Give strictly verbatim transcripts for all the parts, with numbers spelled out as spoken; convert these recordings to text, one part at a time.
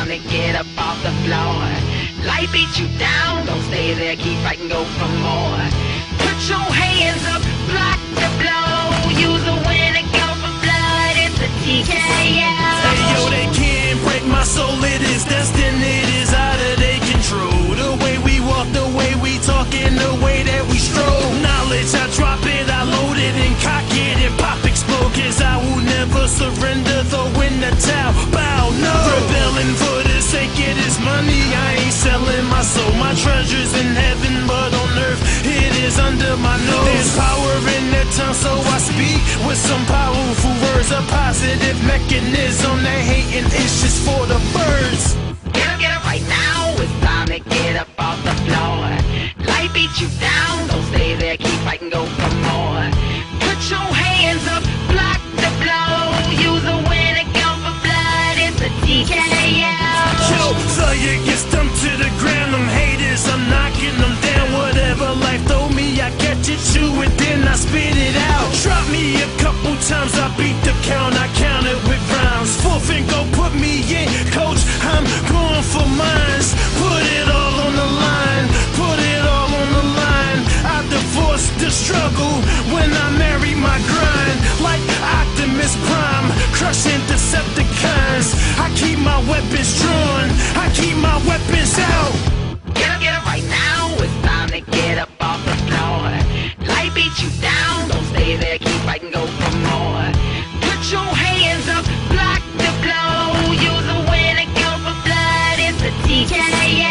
time to get up off the floor. Life beat you down, don't stay there, keep fighting, go for more. Put your hands up, block the blow. Use a win and go for blood, it's a T K O. Hey yo, they can't break my soul, it is destined, it is out of their control. The way we walk, the way we talk, and the way that we stroll. Knowledge, I drop it, I load it and cock it and pop explode. Cause I will never surrender, though in the towel, bow, no. Rebelling for the sake of this money, I ain't selling my soul. My treasure's in heaven, but on earth, it is under my nose. There's power in their tongue, so I speak with some powerful words. A positive mechanism, that hating is just for the birds. Get up, get up right now, it's time to get up off the floor. Life beat you down, don't stay there, keep fighting, go for more. Put your hands up, block the blow. Use a win and go for blood, it's a T K O. Yo, failure gets dumped to the ground, them haters, I'm knocking them down. Whatever life throw me, I catch it, chew it, then I spit it out. Drop me a couple times, I beat the count, I count it with rhymes. Fourth and go, put me in, coach, I'm going for mines. Put it all on the line, put it all on the line. I divorced the struggle when I married my grind. Like Optimus Prime, crushing Decepticons. I keep my weapons drawn, I keep my weapons out. Get up, get up right now, it's time to get up off the floor. Life beat you down, don't stay there, keep fighting, go for more. Put your hands up, block the blow. Use a win and go for blood, it's a T K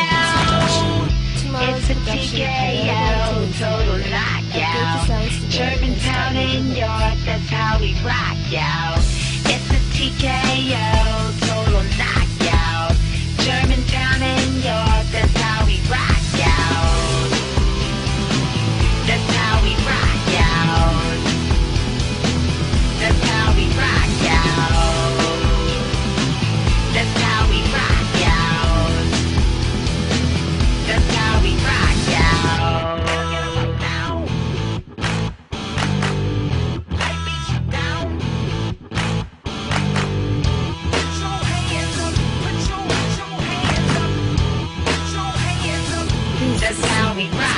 O. It's a T K O, total knockout. Germantown and York, that's how we rock, yo. It's a T K O, total knockout. Germantown and York, that's how we rock, yo. That's how we rock, yo. That's how we rock, yo. That's how we rock, yo. That's how we rock, yo. Get up now. Life beats you down. Put your hands up. Put your, put your hands up. Put your hands up. That's how we rock.